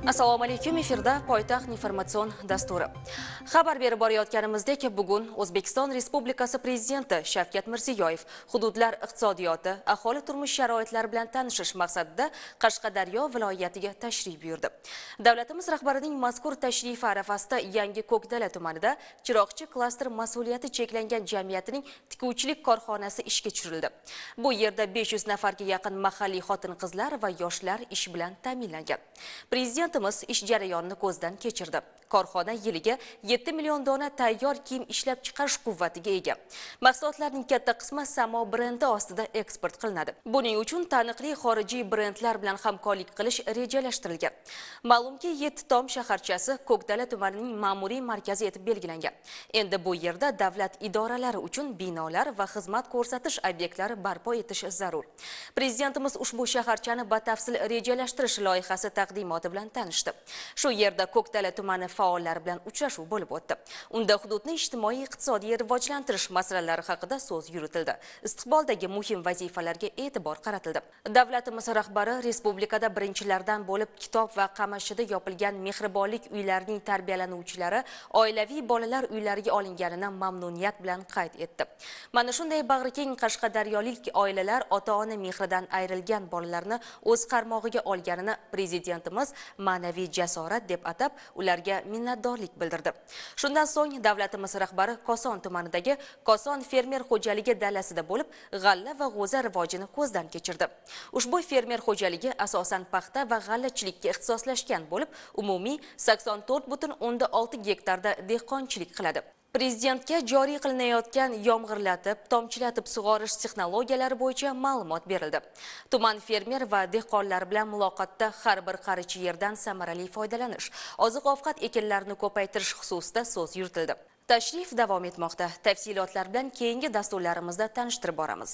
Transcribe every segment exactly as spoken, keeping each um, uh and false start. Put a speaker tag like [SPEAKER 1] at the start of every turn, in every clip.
[SPEAKER 1] Assalomu alaykum, efirda Poytaxt informatsion dasturi. Xabar berib borayotganimizdek, bugun O'zbekiston Respublikasi Prezidenti Shavkat Mirziyoyev hududlar iqtisodiyoti, aholi turmush sharoitlari bilan tanishish maqsadida Qashqadaryo viloyatiga tashrif buyurdi. Davlatimiz rahbarining mazkur tashrifi arafasida Yangi Ko'kdala tumanida Chiroqchi klaster mas'uliyati cheklangan jamiyatining tikuvchilik korxonasi ishga tushirildi. Bu yerda besh yuz nafarga yaqin mahalliy xotin-qizlar va yoshlar ish bilan ta'minlangan. Prezident ish jarayonini ko'zdan kechirdi. Korxona yiliga yetti million dona tayyor kiyim ishlab chiqarish quvvatiga ega. Mahsulotlarning katta qismi Samo brendi ostida eksport qilinadi. Buning uchun taniqli xorijiy brendlar bilan hamkorlik qilish rejalashtirilgan. Ma'lumki, yetti tom shaharchasi Ko'kdala tumanining ma'muriy markazi etib belgilangan. Endi bu yerda davlat idoralari uchun binolar va xizmat ko'rsatish obyektlari barpo etish zarur. Prezidentimiz ushbu shaharchani batafsil rejalashtirish loyihasi taqdimoti bilan tanishdi. Shu yerda Ko'kdala tumani faollari bilan uchrashuv bo'lib o'tdi. Unda hududni ijtimoiy iqtisodiy rivojlantirish masalalari haqida so'z yuritildi. Istiqboldagi muhim vazifalarga e'tibor qaratildi. Davlatimiz rahbari respublikada birinchilardan bo'lib kitob va qamashida yopilgan mehribonlik uylarining tarbiyalanuvchilari oilaviy bolalar uylariga olinganini mamnuniyat bilan qayd etdi. Mana shunday bag'rikeng qashqadaryolik oilalar ota-ona mehridan ayrilgan bolalarni o'z qarmog'iga olganini prezidentimiz ma'naviy jasorat deb atab ularga minnatdorlik bildirdi. Shundan so'ng davlatimiz rahbari Koson tumanidagi Koson fermer xo'jaligi dalasida bo'lib, g'alla va g'o'za rivojini ko'zdan kechirdi. Ushbu fermer xo'jaligi asosan paxta va g'allachilikka ixtisoslashgan bo'lib, umumiy sakson to'rt butun o'ndan olti gektarda dehqonchilik qiladi. Prezidentga joriy qilinayotgan yomg'irlatib, tomchilatib sug'orish texnologiyalari bo'yicha ma'lumot berildi. Tuman fermer va dehqonlar bilan muloqotda har bir qarichi yerdan samarali foydalanish, oziq-ovqat ekinlarini ko'paytirish xususida so'z yuritildi. Tashrif davom etmoqda. Tafsilotlar bilan keyingi dasturlarimizda tanishtirib boramiz.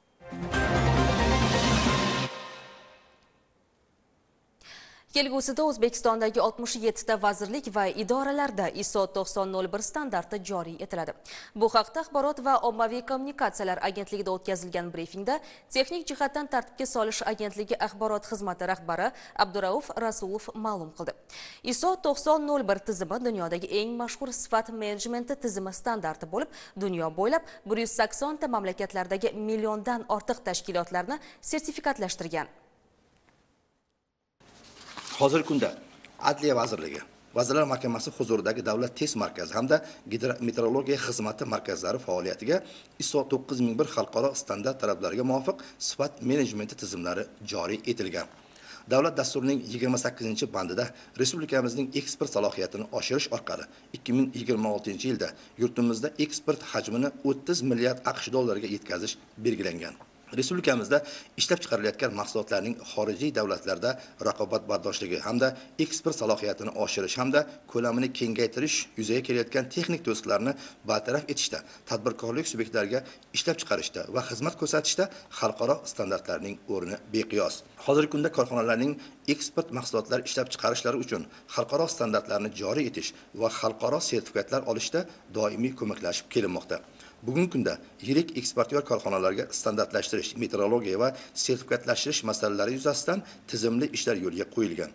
[SPEAKER 1] Kelgusida O'zbekistondagi oltmish yetti ta vazirlik va idoralarda I S O to'qson nol bir standarti joriy etiladi. Bu haqda Axborot va ommaviy kommunikatsiyalar agentligida o'tkazilgan brifingda texnik jihatdan tartibga solish agentligi axborot xizmati rahbari Abdurauf Rasulov ma'lum qildi. I S O to'qson nol bir tizimi dunyodagi eng mashhur sifat menejmenti tizimi standarti bo'lib, dunyo bo'ylab bir yuz sakson ta mamlakatlardagi milliondan ortiq tashkilotlarni sertifikatlashtirgan.
[SPEAKER 2] Hozirgi kunda Adliya vazirligi, Vazirlar Mahkamasi huzuridagi Davlat test markazi hamda Gidrometeorologiya xizmati markazlari faoliyatiga I S O to'qqiz ming bir xalqaro standart talablariga muvofiq sifat menejmenti tizimlari joriy etilgan. Davlat dasturining yigirma sakkizinchi bandida respublikamizning eksport salohiyatini oshirish orqali ikki ming yigirma oltinchi yilda yurtimizda eksport hajmini o'ttiz milliard AQSh dollariga yetkazish belgilangan. Respublikamizda ishlab chiqarilayotgan mahsulotlarning xorijiy davlatlarda raqobatbardoshligi hamda eksport salohiyatini oshirish hamda ko'lamini kengaytirish yuzaga kelayotgan texnik to'siqlarni bartaraf etishda, tadbirkorlik subyektlariga ishlab chiqarishda va xizmat ko'rsatishda xalqaro standartlarning o'rni beqiyos. Hozirgi kunda korxonalarning eksport mahsulotlar ishlab chiqarishlari uchun xalqaro standartlarni joriy etish va xalqaro sertifikatlar olishda doimiy ko'maklashib kelinmoqda. Bugungi kunda yirik eksportyor korxonalarga standartlashtirish, metrologiya va sertifikatlashtirish masalalari yuzasidan tizimli ishlar yo'lga qo'yilgan.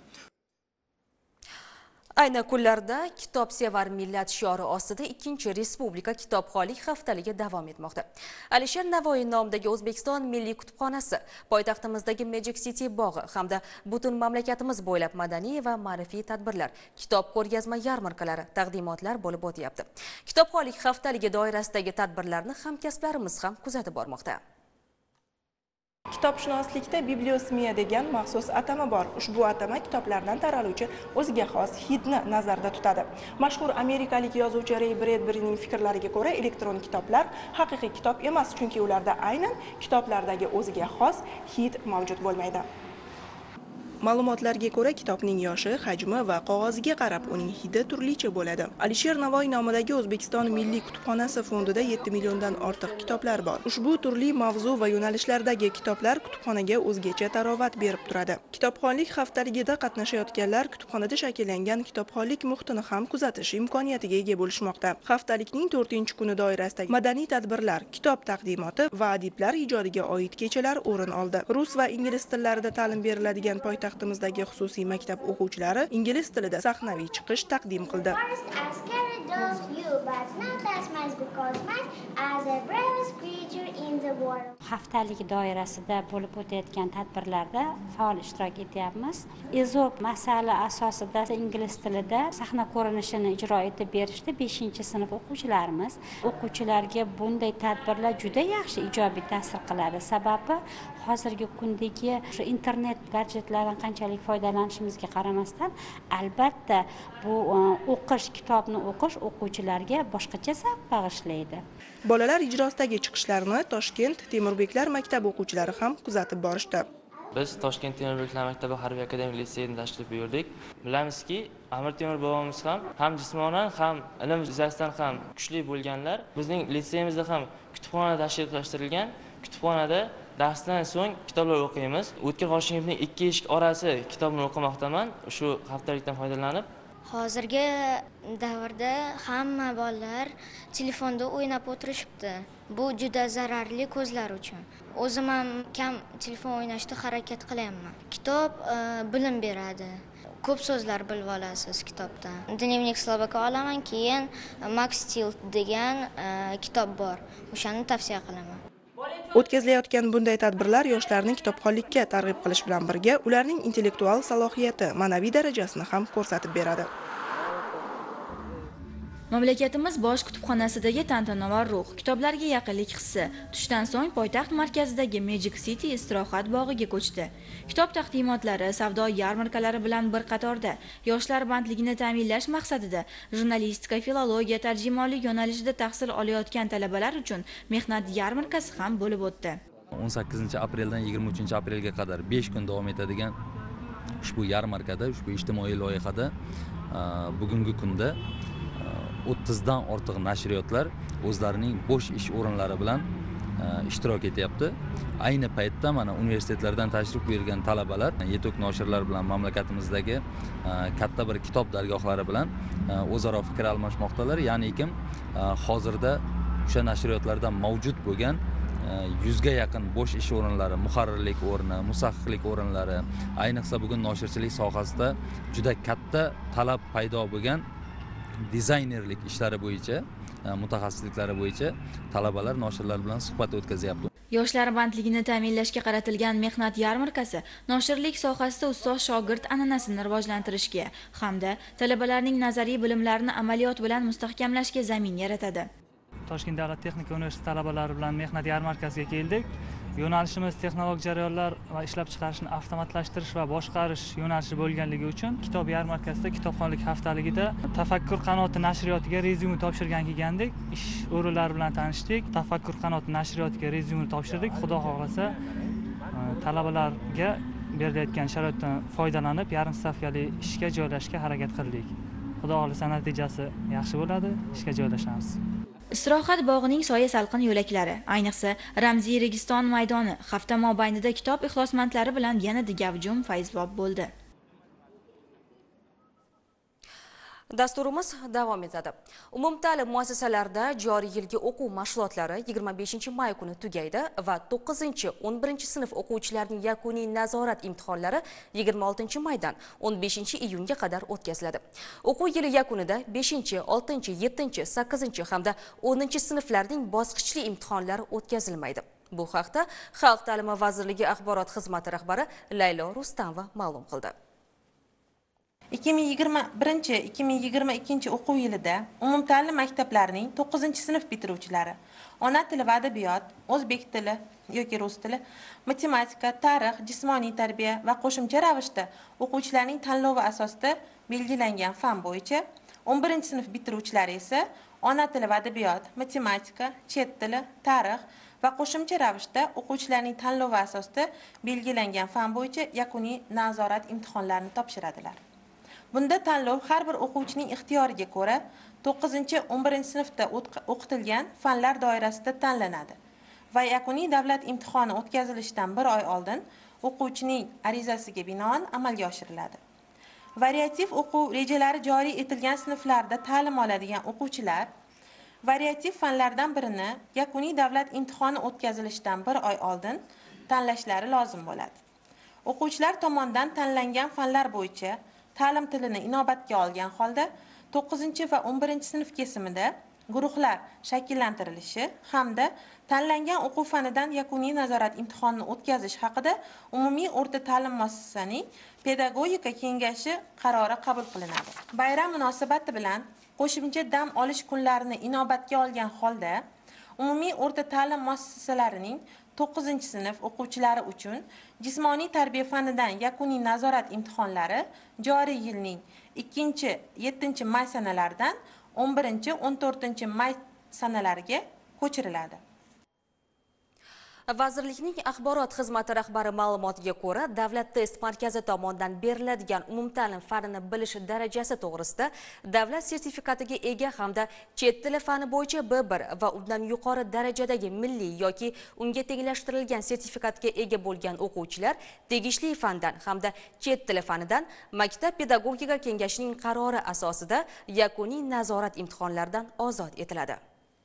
[SPEAKER 1] Ayni kunlarda kitobsevar millat shiori ostida ikkinchi Respublika kitobxonlik haftaligi davom etmoqda. Alisher Navoiy nomidagi O'zbekiston Milliy kutubxonasi, poytaxtimizdagi Magic City bog'i hamda butun mamlakatimiz bo'ylab madaniy va ma'rifiy tadbirlar, kitob ko'rgazma yarmarkalari, taqdimotlar bo'lib o'tyapti. Kitobxonlik haftaligi doirasidagi tadbirlarni hamkasblarimiz ham kuzatib bormoqda.
[SPEAKER 3] Kitobshunoslikda bibliosmiya degan maxsus atama bor. Ushbu atama kitoblardan taraluvchi o'ziga xos hidni nazarda tutadi. Mashhur amerikalik yozuvchi Ray Bradburyning fikrlariga ko'ra, elektron kitoblar haqiqiy kitob emas, chunki ularda aynan kitoblardagi o'ziga xos hid mavjud bo'lmaydi. Ma'lumotlarga ko'ra, kitobning yoshi, hajmi va qog'oziga qarab uning hidi turlicha bo'ladi. Alisher Navoiy nomidagi O'zbekiston Milliy kutubxonasi fondida yetti milliondan ortiq kitoblar bor. Ushbu turli mavzu va yo'nalishlardagi kitoblar kutubxonaga o'zgacha tarovat berib turadi. Kitobxonlik haftaligida qatnashayotganlar kutubxonada shakllangan kitobxonlik muhitini ham kuzatish imkoniyatiga ega bo'lishmoqda. Haftalikning to'rtinchi kuni doirasidagi madaniy tadbirlar, kitob taqdimoti va adiblar ijodiga oid kechalar o'rin oldi. Rus va ingliz tillarida ta'lim beriladigan poytaxt poytaxtimizdagi xususiy maktab o'quvchilari ingliz tilida sahnaviy chiqish taqdim qildi.
[SPEAKER 4] Haftalik doirasida bo'lib o'tayotgan tadbirlarda faol ishtirok etyapmiz. Ezop masala asosida ingliz tilida sahna ko'rinishini ijro etib berishdi beshinchi sinf o'quvchilarimiz. O'quvchilarga bunday tadbirlar juda yaxshi ijobiy ta'sir qiladi. Sababi hozirgi kundagi internet gadjetlardan qanchalik foydalanishimizga qaramasdan, albatta bu o'qish, kitobni o'qish o'quvchilarga boshqacha zavq bag'ishlaydi.
[SPEAKER 3] Bolalar ijrosidagi chiqishlarni Toshkent Temurbeklar maktabi o'quvchilari ham kuzatib borishdi.
[SPEAKER 5] Biz Toshkent Temurbeklar maktabi harbiy akademik litseyini tashrif buyurdik. Bilamizki, Amir Temur bobomiz ham ham jismonan ham ilm yuzasidan ham kuchli bo'lganlar. Bizning litseyimizda ham kutubxona tashkil qilishtirilgan. Kutubxonada darsdan so'ng kitoblar o'qiymiz. O'tkir Hoshimovning ikki eshik orasi kitobini o'qimoqdaman. Shu haftalikdan foydalanib
[SPEAKER 6] hozirgi davrda hamma bolalar telefonda o'ynab o'tirishibdi. Bu juda zararli ko'zlar uchun. O'zim ham kam telefon o'ynashga harakat qilaman. Kitob bilim beradi. Ko'p so'zlar bilib olasiz kitobdan. Dnevnik Slovaka olaman, keyin Max Steel degan kitob bor. O'shani tavsiya qilaman.
[SPEAKER 3] O'tkazilayotgan bunday tadbirlar yoshlarning kitobxonlikka targ'ib qilish bilan birga ularning intellektual salohiyati, ma'naviy darajasini ham ko'rsatib beradi.
[SPEAKER 7] Mamlakatimiz bosh kutubxonasidagi tantanavor ruh, kitoblarga yaqinlik hissi tushdan so'ng poytaxt markazidagi Magic City istirohat bog'iga ko'chdi. Kitob taqdimotlari, savdo yarmarkalari bilan bir qatorda yoshlar bandligini ta'minlash maqsadida jurnalistika, filologiya, tarjimonlik yo'nalishida tahsil olayotgan talabalar uchun mehnat yarmarkasi ham bo'lib o'tdi.
[SPEAKER 8] o'n sakkizinchi apreldan yigirma uchinchi aprelga qadar besh kun davom etadigan ushbu yarmarkada, ushbu ijtimoiy loyihada bugungi kunda o'ttizdan ortiq nashriyotlar o'zlarining bo'sh ish o'rinlari bilan ishtirok etyapti. Ayni paytda mana universitetlardan tashrif buyurgan talabalar yetuk noshirlar bilan mamlakatimizdagi katta bir kitob dargohlari bilan o'zaro fikr almashmoqdalar. Ya'ni kim hozirda o'sha nashriyotlardan mavjud bo'lgan yuzga yaqin bo'sh ish o'rinlari, muharrirlik o'rni, musahhihlik o'rinlari, ayniqsa bugun noshirchilik sohasida juda katta talab paydo bo'lgan dizaynerlik ishlari bo'yicha, mutaxassisliklari bo'yicha talabalar noshirlar bilan suhbat o'tkazyapti.
[SPEAKER 7] Yoshlar bandligini ta'minlashga qaratilgan mehnat yarmarkasi noshirlik sohasida ustoz shogird an'anasini rivojlantirishga hamda talabalarning nazariy bilimlarini amaliyot bilan mustahkamlashga zamin yaratadi.
[SPEAKER 9] Toshkent davlat texnika universiteti talabalari bilan mehnat yarmarkasiga keldik. Yo'nalishimiz texnologik jarayonlar va ishlab chiqarishni avtomatlashtirish va boshqarish yo'nalishi bo'lganligi uchun kitob yarmarkasida kitobxonlik haftaligida Tafakkur qanoti nashriyatiga rezyume topshirgan kelgandik. Ish o'rinlari bilan tanishdik. Tafakkur qanoti nashriyatiga rezyume topshirdik. Xudo xohlasa talabalarga berilayotgan sharoitdan foydalanib yarim stavkali ishga joylashga harakat qildik. Xudo xohlasa natijasi yaxshi bo'ladi, ishga joylashamiz.
[SPEAKER 7] Istirohat bog'ining soya salqin yo'laklari, ayniqsa ramziy Registon maydoni hafta mobaynida kitob ixlosmandlari bilan yanada gavjum fayzlob bo'ldi.
[SPEAKER 1] Dasturimiz davom etadi. Umumta'lim muassasalarida joriy yilgi o'quv mashg'ulotlari yigirma beshinchi may kuni tugaydi va to'qqizinchi o'n birinchi sinf o'quvchilarining yakuniy nazorat imtihonlari yigirma oltinchi maydan o'n beshinchi iyunga qadar o'tkaziladi. O'quv yili yakunida beshinchi, oltinchi, yettinchi, sakkizinchi hamda o'ninchi sinflarning bosqichli imtihonlari o'tkazilmaydi. Bu haqda Xalq ta'limi vazirligi axborot xizmati rahbari Laylo Rustamova ma'lum qildi.
[SPEAKER 10] ikki ming yigirma birinchi ikki ming yigirma ikkinchi o'quv yilida umumta'lim maktablarining to'qqizinchi sinf bitiruvchilari ona tili va adabiyot, o'zbek tili yoki rus tili, matematika, tarix, jismoniy tarbiya va qo'shimcha ravishda o'quvchilarning tanlovi asosida belgilangan fan bo'yicha, o'n birinchi sinf bitiruvchilari esa ona tili va adabiyot, matematika, chet tili, tarix va qo'shimcha ravishda o'quvchilarning tanlovi asosida belgilangan fan bo'yicha yakuniy nazorat imtihonlarini topshiradilar. Bunda tanlov har bir o'quvchining ixtiyoriga ko'ra to'qqizinchi o'n birinchi sinfda o'qitilgan fanlar doirasida tanlanadi va yakuniy davlat imtihoni o'tkazilishidan bir oy oldin o'quvchining arizasiga binoan amalga oshiriladi. Variativ o'quv rejalari joriy etilgan sinflarda ta'lim oladigan o'quvchilar variativ fanlardan birini yakuniy davlat imtihoni o'tkazilishidan bir oy oldin tanlashlari lozim bo'ladi. o'quvchilar tomonidan tanlangan fanlar bo'yicha ta'lim tilini inobatga olgan holda to'qqizinchi va o'n birinchi sinf kesimida guruhlar shakllantirilishi hamda tanlangan o'quv fanidan yakuniy nazorat imtihonini o'tkazish haqida umumiy o'rta ta'lim muassasasining pedagogika kengashi qarori qabul qilinadi. Bayram munosabati bilan qo'shimcha dam olish kunlarini inobatga olgan holda umumiy o'rta ta'lim muassasalarining to'qqizinchi sinf o'quvchilari uchun jismoniy tarbiya fanidan yakuniy nazorat imtihonlari joriy yilning ikkinchi yettinchi may sanalaridan o'n birinchi o'n to'rtinchi may sanalariga ko'chiriladi.
[SPEAKER 1] Vazirlikning axborot xizmati rahbari ma'lumotiga ko'ra, Davlat test markazi tomonidan beriladigan umumta'lim fanini bilish darajasi to'g'risida davlat sertifikatiga ega hamda chet tili fani bo'yicha B bir va undan yuqori darajadagi milliy yoki unga tenglashtirilgan sertifikatga ega bo'lgan o'quvchilar tegishli fandan hamda chet tili fanidan Maktab pedagogika kengashining qarori asosida yakuniy nazorat imtihonlaridan ozod etiladi.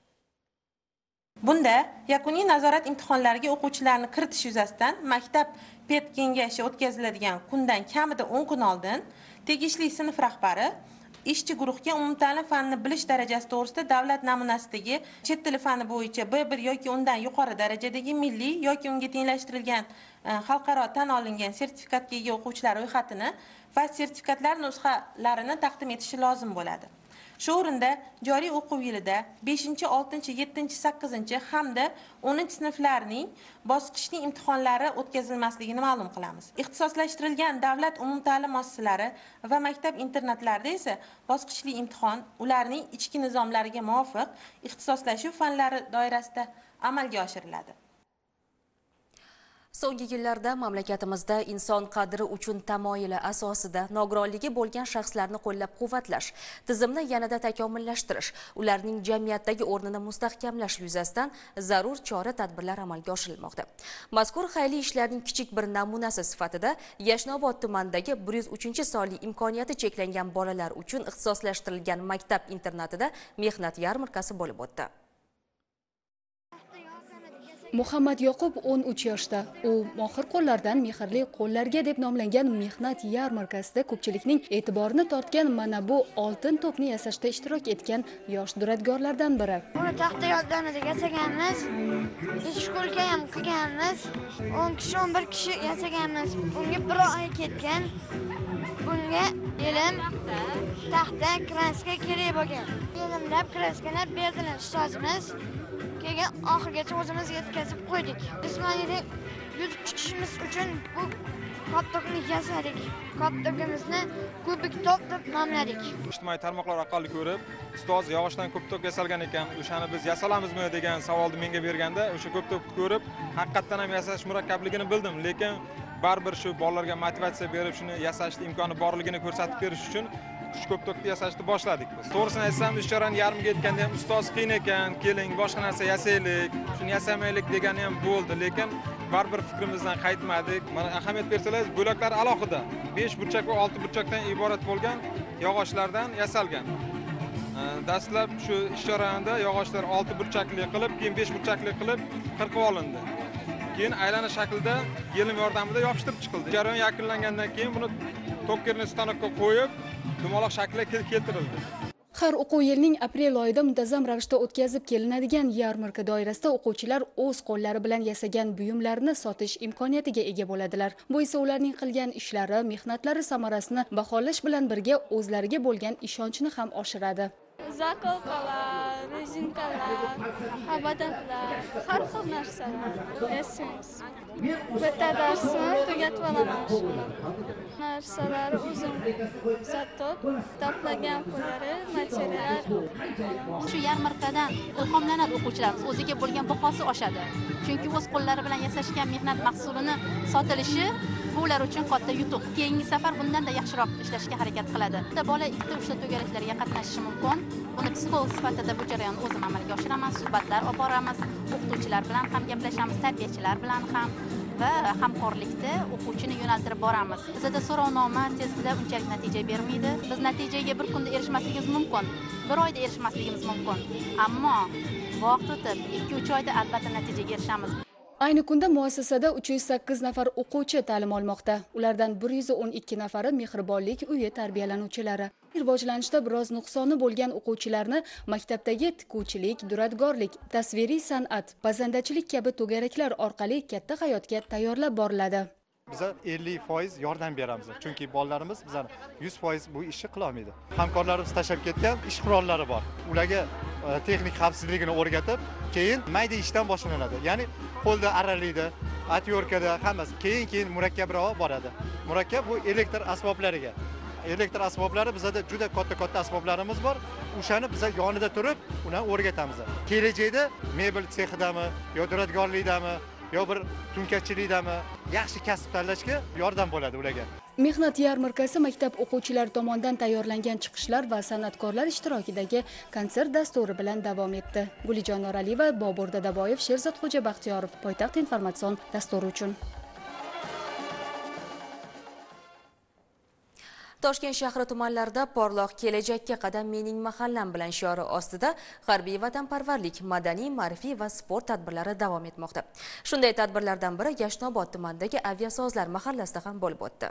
[SPEAKER 10] Bunda yakuniy nazorat imtihonlariga o'quvchilarni kiritish yuzasidan Maktab ped kengashi o'tkaziladigan kundan kamida o'n kun oldin tegishli sinf rahbari ishchi guruhga umumta'lim fanini bilish darajasi to'g'risida davlat namunasidagi chet tili fani bo'yicha B bir yoki undan yuqori darajadagi milliy yoki unga tenglashtirilgan xalqaro tan olingan sertifikatga ega o'quvchilar ro'yxatini va sertifikatlar nusxalarini taqdim etishi lozim bo'ladi. Shu o'rinda joriy o'quv yilida beshinchi, oltinchi, yettinchi, sakkizinchi hamda o'ninchi sinflarning bosqichli imtihonlari o'tkazilmasligini ma'lum qilamiz. Ixtisoslashtirilgan davlat umumta'lim muassasalari va maktab internatlarida esa bosqichli imtihon ularning ichki nizomlariga muvofiq ixtisoslashuv fanlari doirasida amalga oshiriladi.
[SPEAKER 1] So'nggi yillarda mamlakatimizda inson qadri uchun tamoyili asosida nogironligi bo'lgan shaxslarni qo'llab-quvvatlash, tizimni yanada takomillashtirish, ularning jamiyatdagi o'rnini mustahkamlash yuzasidan zarur chora-tadbirlar amalga oshirilmoqda. Mazkur xayrli ishlarning kichik bir namunasi sifatida Yashnobod tumanidagi bir yuz uchinchi sonli imkoniyati cheklangan bolalar uchun ixtisoslashtirilgan maktab internatida mehnat yarmarkasi bo'lib o'tdi.
[SPEAKER 11] Muhammad Yoqub o'n uch yoshda. U mohir qo'llardan mehrli qo'llarga deb nomlangan mehnat yarmarkasida ko'pchilikning e'tiborini tortgan mana bu oltin to'pni yasashda ishtirok etgan yosh duradgorlardan biri.
[SPEAKER 12] Buni taxta yordamida yasaganmiz. Ish ko'rga ham qilganmiz. o'n kishi o'n bir kishi yasaganmiz. Bunga bir oy ketgan. Bunga yelim, taxta, kraska kerak bo'lgan. Yelimlab, kraskalab berdilar ustozimiz. Keyin oxirgacha o'zimiz yetkazib qo'ydik. Jismoniy yutib chiqishimiz uchun bu koptokni yasadik. Koptokimizni kubik top deb nomladik.
[SPEAKER 13] Ijtimoiy tarmoqlar orqali ko'rib, ustoz yog'ochdan koptok yasalgan ekan, o'shani biz yasalamizmi degan savolni menga berganda, o'sha koptokni ko'rib, haqiqatan ham yasash murakkabligini bildim, lekin baribir shu bolalarga motivatsiya berib, shuni yasashning imkoni borligini ko'rsatib berish uchun kuch koptokni yasashni boshladik biz. To'g'risini aytsam, ishchorani yarmiga yetganda ham ustoz qiyin ekan, keling boshqa narsa yasaylik, shuni yasamaylik degani ham bo'ldi, lekin baribir fikrimizdan qaytmadik. Mana ahamiyat bersalaringiz, bo'laklar alohida besh burchak va olti burchakdan iborat bo'lgan yog'ochlardan yasalgan. Dastlab shu ishchoranda yog'ochlar olti burchakli qilib, keyin besh burchakli qilib qirqib olindi. Keyin aylana shaklida yelim yordamida yopishtirib chiqildi. Jarayon yakunlangandan keyin buni tokkerni stanokka qo'yib, dumaloq shaklga keltirildi.
[SPEAKER 11] Har o'quv yilining aprel oyida muntazam ravishda o'tkazib kelinadigan yarmarka doirasida o'quvchilar o'z qo'llari bilan yasagan buyumlarni sotish imkoniyatiga ega bo'ladilar. Bu esa ularning qilgan ishlari, mehnatlari samarasini baholash bilan birga o'zlariga bo'lgan ishonchni ham oshiradi.
[SPEAKER 14] Zakolkalar, rezinkalar, abadantlar, har xil narsalar yasaymiz. Bitta darsni tugatib olaman shu narsalar o'zim sotib, to'plagan pullari, material.
[SPEAKER 15] Shu yarmarkadan ilhomlanadi o'quvchilarimiz, o'ziga bo'lgan bahosi oshadi. Chunki o'z qo'llari bilan yasashgan mehnat mahsulini sotilishi bu ular uchun katta yutuq. Keyingi safar bundan-da yaxshiroq ishlashga harakat qiladi. Bitta bola ikkita uchta to'garaklarga qatnashishi mumkin. Buni psixolog sifatida bu jarayonni o'zim amalga oshiraman, suhbatlar olib boramiz, o'qituvchilar bilan ham gaplashamiz, tarbiyachilar bilan ham va hamkorlikda o'quvchini yo'naltirib boramiz. Bizda so'rovnoma tezda unchalik natija bermaydi. Biz natijaga bir kunda erishmasligimiz mumkin, bir oyda erishmasligimiz mumkin. Ammo vaqt o'tib ikki uch oyda albatta natijaga erishamiz.
[SPEAKER 11] Ayni kunda muassasada uch yuz sakkiz nafar o'quvchi ta'lim olmoqda. Ulardan bir yuz o'n ikki nafari mehribonlik uyi tarbiyalanuvchilari. Rivojlanishda biroz nuqsoni bo'lgan o'quvchilarni maktabdagi tikuvchilik, duradgorlik, tasviriy san'at, pazandachilik kabi to'garaklar orqali katta hayotga tayyorlab boriladi.
[SPEAKER 16] Biz ellik foiz yordam beramiz. Chunki bolalarimiz bizani yuz foiz bu ishni qila olmaydi. Hamkorlarimiz tashlab ketgan ish qurollari bor. Ularga texnik xavfsizligini o'rgatib, keyin mayda ishdan boshlanadi. Ya'ni qo'lda aralaydi, atyorkada hammasi. Keyin-keyin murakkabroq boradi. Murakkab bu elektr asboblariga. Elektr asboblari bizda juda katta-katta asboblarimiz bor. O'shani biz yonida turib, uni o'rgatamiz. Kelajakda mebel sexidami, yo duradgorlikdami, yo bir tunkachilikdami yaxshi kasb tanlashga yordam bo'ladi ularga.
[SPEAKER 11] Mehnat yarmarkasi maktab o'quvchilari tomonidan tayyorlangan chiqishlar va san'atkorlar ishtirokidagi konsert dasturi bilan davom etdi. Gulijon Noraliyeva, Bobur Dadaboyev, Sherzodxo'ja Baxtiyorov, Poytaxt informatsion dasturi uchun.
[SPEAKER 1] Toshkent shahri tumanlarida porloq kelajakka qadam mening mahallam bilan shiori ostida harbiy vatanparvarlik, madaniy, ma'rifiy va sport tadbirlari davom etmoqda. Shunday tadbirlardan biri Yashnobod tumanidagi Aviasozlar mahallasida ham bo'lib o'tdi.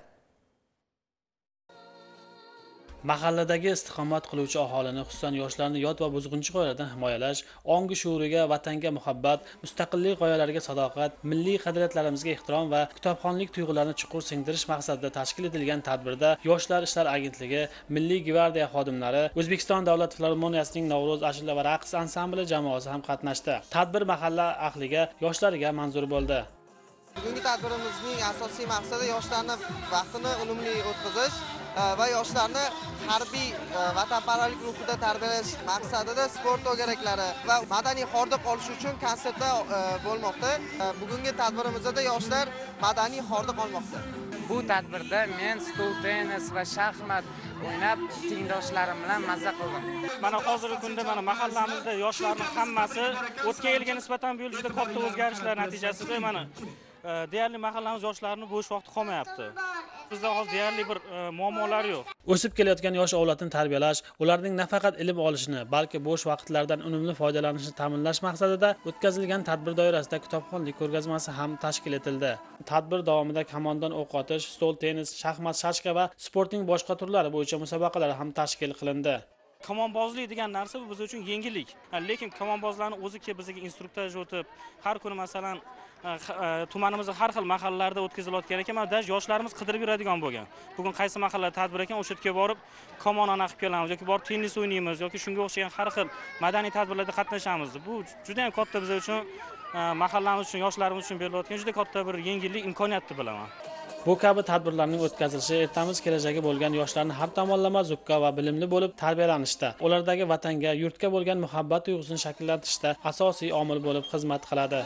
[SPEAKER 17] Mahalladagi istiqomat qiluvchi aholini, xususan yoshlarni yot va buzg'unchi g'oyalardan himoyalash, ongi shuuriga, vatanga muhabbat, mustaqillik g'oyalariga sadoqat, milliy qadriyatlarimizga ehtirom va kitobxonlik tuyg'ularini chuqur singdirish maqsadida tashkil etilgan tadbirda Yoshlar ishlari agentligi, Milliy gvardiya xodimlari, O'zbekiston davlat filharmoniyasining Navro'z ashula va raqs ansambli jamoasi ham qatnashdi. Tadbir mahalla ahliga, yoshlariga manzur bo'ldi.
[SPEAKER 18] Bugungi tadbirimizning asosiy maqsadi yoshlarni vaqtini unumli o'tkazish va yoshlarni harbiy vatanparvarlik ruhida tarbiyalash maqsadida sport to'garaklari va madaniy hordiq olish uchun konsertlar bo'lmoqda. Bugungi tadbirimizda yoshlar madaniy hordiq olmoqda.
[SPEAKER 19] Bu tadbirda men stol tennis va shaxmat o'ynab, tengdoshlarim bilan mazza qildim.
[SPEAKER 9] Mana hozirgi kunda mana mahallamizda yoshlarning hammasi o'tgan yilga nisbatan bu yil juda katta o'zgarishlar natijasida mana deyarli mahallamiz yoshlarini bo'sh vaqti qolmayapti. Bizda hozir deyarli bir muammolar yo'q.
[SPEAKER 17] O'sib kelayotgan yosh avlodni tarbiyalash, ularning nafaqat ilm olishini, balki bo'sh vaqtlardan unumli foydalanishni ta'minlash maqsadida o'tkazilgan tadbir doirasida kitobxonlik ko'rgazmasi ham tashkil etildi. Tadbir davomida kamondan o'q otish, stol tennis, shaxmat, shashka va sportning boshqa turlari bo'yicha musobaqalar ham tashkil qilindi.
[SPEAKER 9] Kamonbozlik degan narsa bu biz uchun yengillik. Lekin kamonbozlarning o'zi kelib bizga instruktaj o'tib, har kuni masalan tumanimizda har xil mahallalarda o'tkazilayotgan ekan, mana yoshlarimiz qidirib yuradigan bo'lgan. Bugun qaysi mahallada tadbir ekan, o'sha yerga borib kamon ana qilib kelamiz yoki borib tennis o'ynaymiz yoki shunga o'xshagan har xil madaniy tadbirlarda qatnashamiz. Bu juda ham katta biz uchun, mahallamiz uchun, yoshlarimiz uchun berilayotgan juda katta bir yengillik, imkoniyat deb bilaman.
[SPEAKER 17] Bu kabi tadbirlarning o'tkazilishi ertamiz kelajagi bo'lgan yoshlarni har tomonlama zukka va bilimli bo'lib tarbiyalanishda, ulardagi vatanga, yurtga bo'lgan muhabbat tuyg'usini shakllantirishda asosiy omil bo'lib xizmat qiladi.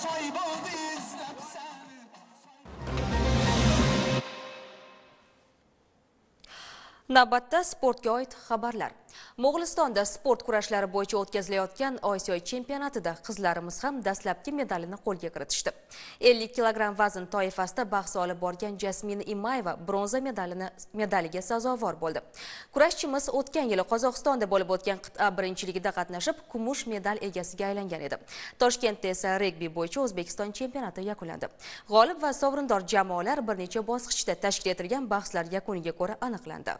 [SPEAKER 1] Navbatda sportga oid xabarlar. Mo'g'ulistonda sport kurashlari bo'yicha o'tkazilayotgan Osiyo chempionatida qizlarimiz ham dastlabki medalini qo'lga kiritishdi. ellik kilogramm vazn toifasida bahs olib borgan Jasmina Imayeva bronza medalini medaliga sazovor bo'ldi. Kurashchimiz o'tgan yili Qozog'istonda bo'lib o'tgan qit'a birinchiligida qatnashib, kumush medal egasiga aylangan edi. Toshkentda esa regbi bo'yicha O'zbekiston chempionati yakunlandi. G'olib va sovrindor jamoalar bir necha bosqichda tashkil etilgan bahslar yakuniga ko'ra aniqlandi.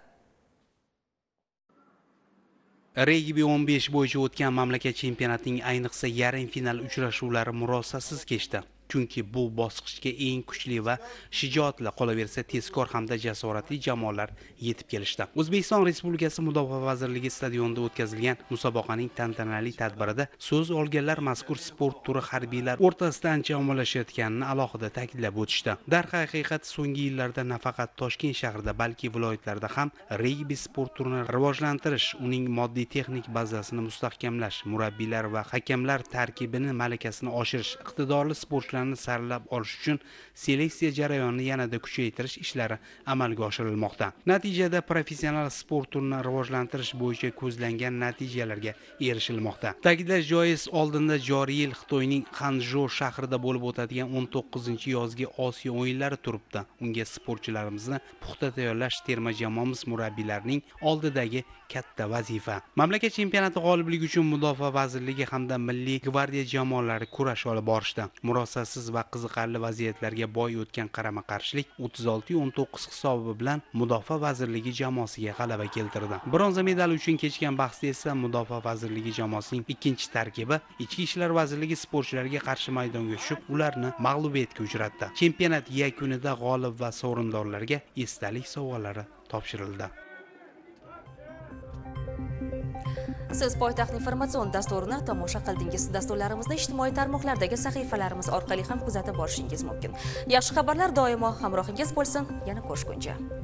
[SPEAKER 20] Regbi o'n besh bo'yicha o'tgan mamlakat chempionatining ayniqsa yarim final uchrashuvlari murosasiz kechdi. Chunki bu bosqichga eng kuchli va shijoatli, qolaversa tezkor hamda jasoratli jamoalar yetib kelishdi. O'zbekiston Respublikasi Mudofaa vazirligi stadionida o'tkazilgan musobaqaning tantanali tadbirida so'z olganlar mazkur sport turi harbiylar o'rtasida ancha ommalashayotganini alohida ta'kidlab o'tishdi. Darhaqiqat so'nggi yillarda nafaqat Toshkent shahrida, balki viloyatlarda ham regbi sport turini rivojlantirish, uning moddiy texnik bazasini mustahkamlash, murabbiylar va hakamlar tarkibini malakasini oshirish, iqtidorli sportchilar saralab olish uchun seleksiya jarayonini yanada kuchaytirish ishlari amalga oshirilmoqda. Natijada professional sport turini rivojlantirish bo'yicha ko'zlangan natijalarga erishilmoqda. Ta'kidlash joiz, oldinda joriy yil Xitoyning Xanzhou shahrida bo'lib o'tadigan o'n to'qqizinchi yozgi Osiyo o'yinlari turibdi. Unga sportchilarimizni puxta tayyorlash terma jamoamiz murabbiylarining oldidagi katta vazifa. Mamlakat chempionati g'olibligi uchun Mudofaa vazirligi hamda Milliy gvardiya jamoalari kurash olib borishdi. Murosasiz murosasiz va qiziqarli vaziyatlarga boy o'tgan qarama-qarshilik o'ttiz olti o'n to'qqiz hisobi bilan Mudofaa vazirligi jamoasiga g'alaba keltirdi. Bronza medal uchun kechgan bahsda esa Mudofaa vazirligi jamoasining ikkinchi tarkibi Ichki ishlar vazirligi sportchilariga qarshi maydonga tushib, ularni mag'lubiyatga uchratdi. Chempionat yakunida g'olib va sovrindorlarga esdalik sovg'alari topshirildi.
[SPEAKER 1] Siz poytaxt informatsion dasturini tomosha qildingiz. Dasturlarimizni ijtimoiy tarmoqlardagi sahifalarimiz orqali ham kuzatib borishingiz mumkin. Yaxshi xabarlar doimo hamrohingiz bo'lsin. Yana ko'rishguncha.